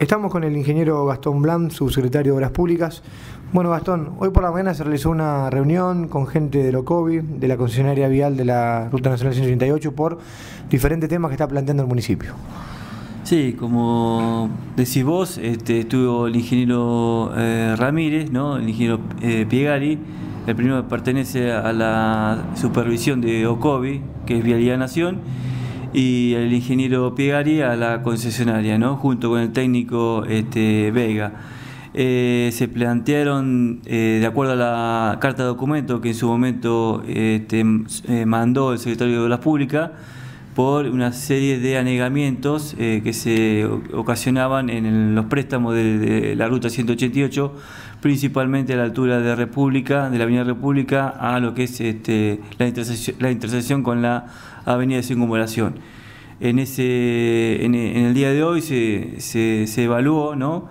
Estamos con el ingeniero Gastón Blanc, subsecretario de Obras Públicas. Bueno, Gastón, hoy por la mañana se realizó una reunión con gente de Locovi, de la concesionaria vial de la Ruta Nacional 138, por diferentes temas que está planteando el municipio. Sí, como decís vos, estuvo el ingeniero Ramírez, ¿no? El ingeniero Piegari. El primero pertenece a la supervisión de Locovi, que es Vialidad Nación, y el ingeniero Piegari a la concesionaria, ¿no? Junto con el técnico Vega. Se plantearon, de acuerdo a la carta de documento que en su momento mandó el secretario de Obras Públicas, por una serie de anegamientos que se ocasionaban en los préstamos de la Ruta 188, principalmente a la altura de República, de la Avenida República, a lo que es la intersección con la Avenida de Circunvalación. En el día de hoy se evaluó, ¿no?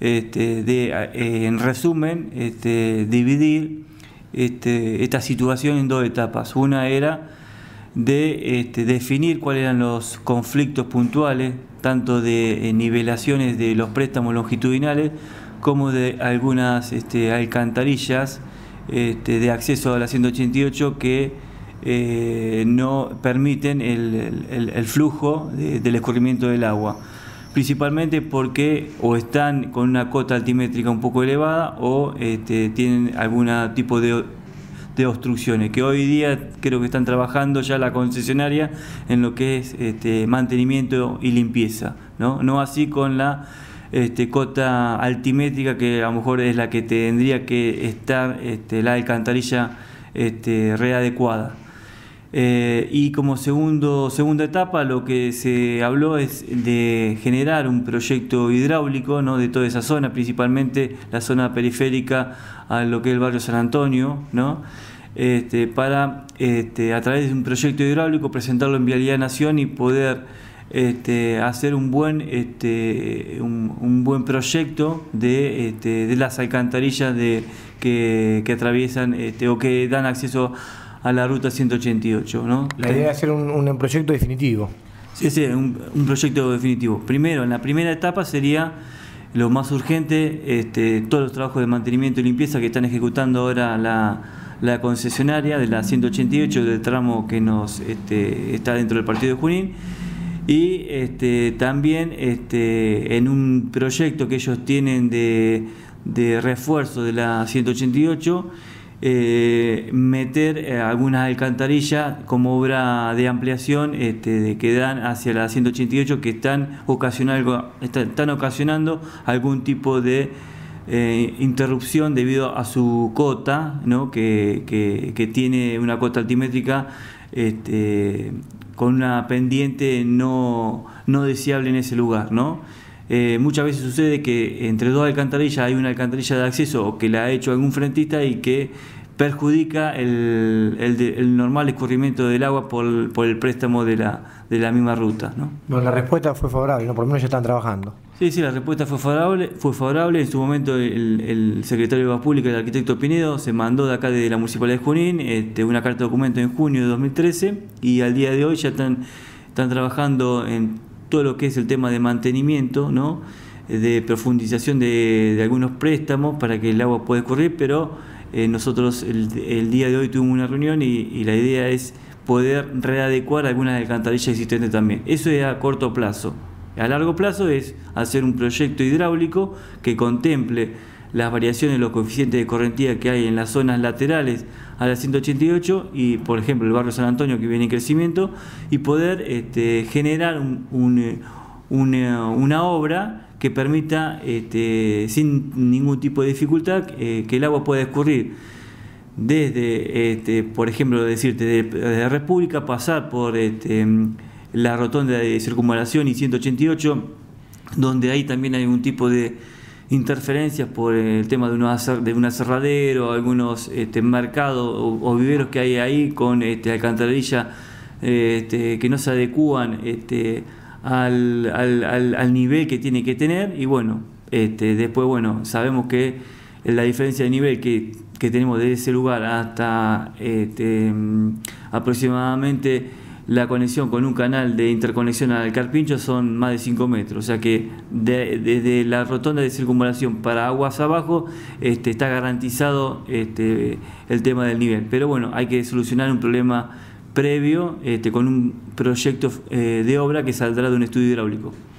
En resumen, dividir esta situación en dos etapas. Una era de definir cuáles eran los conflictos puntuales, tanto de nivelaciones de los préstamos longitudinales como de algunas alcantarillas de acceso a la 188 que no permiten el flujo del escurrimiento del agua, principalmente porque o están con una cota altimétrica un poco elevada o tienen algún tipo de obstrucciones, que hoy día creo que están trabajando ya la concesionaria en lo que es mantenimiento y limpieza, no así con la cota altimétrica, que a lo mejor es la que tendría que estar la alcantarilla readecuada. Y como segunda etapa, lo que se habló es de generar un proyecto hidráulico, ¿no? De toda esa zona, principalmente la zona periférica a lo que es el barrio San Antonio, ¿no? Para a través de un proyecto hidráulico presentarlo en Vialidad Nación y poder hacer un buen proyecto de las alcantarillas que atraviesan o que dan acceso a la Ruta 188, ¿no? La idea es hacer un proyecto definitivo. Sí, un proyecto definitivo. Primero, en la primera etapa sería lo más urgente, todos los trabajos de mantenimiento y limpieza que están ejecutando ahora la concesionaria de la 188, del tramo que está dentro del partido de Junín, y también en un proyecto que ellos tienen de refuerzo de la 188, meter algunas alcantarillas como obra de ampliación que dan hacia la 188, que están ocasionando algún tipo de interrupción debido a su cota, ¿no? que tiene una cota altimétrica con una pendiente no deseable en ese lugar, ¿no? Muchas veces sucede que entre dos alcantarillas hay una alcantarilla de acceso o que la ha hecho algún frentista y que perjudica el normal escurrimiento del agua por el préstamo de la misma ruta, ¿no? Bueno, la respuesta fue favorable, ¿no? Por lo menos ya están trabajando. Sí, la respuesta fue favorable. En su momento el secretario de Obras Públicas, el arquitecto Pinedo, se mandó de acá de la Municipalidad de Junín una carta de documento en junio de 2013, y al día de hoy ya están trabajando en todo lo que es el tema de mantenimiento, ¿no? De profundización de algunos préstamos para que el agua pueda escurrir, pero nosotros el día de hoy tuvimos una reunión y la idea es poder readecuar algunas alcantarillas existentes también. Eso es a corto plazo. A largo plazo es hacer un proyecto hidráulico que contemple las variaciones de los coeficientes de correntía que hay en las zonas laterales a la 188 y, por ejemplo, el barrio San Antonio, que viene en crecimiento, y poder generar una obra que permita, sin ningún tipo de dificultad, que el agua pueda escurrir desde, por ejemplo, de República, pasar por la rotonda de Circunvalación y 188, donde ahí también hay un tipo de interferencias por el tema de un aserradero, algunos mercados o viveros que hay ahí con alcantarillas que no se adecúan al nivel que tiene que tener, y bueno, después sabemos que la diferencia de nivel que tenemos de ese lugar hasta aproximadamente la conexión con un canal de interconexión al Carpincho son más de 5 metros, o sea que desde la rotonda de circunvalación para aguas abajo está garantizado el tema del nivel. Pero bueno, hay que solucionar un problema previo con un proyecto de obra que saldrá de un estudio hidráulico.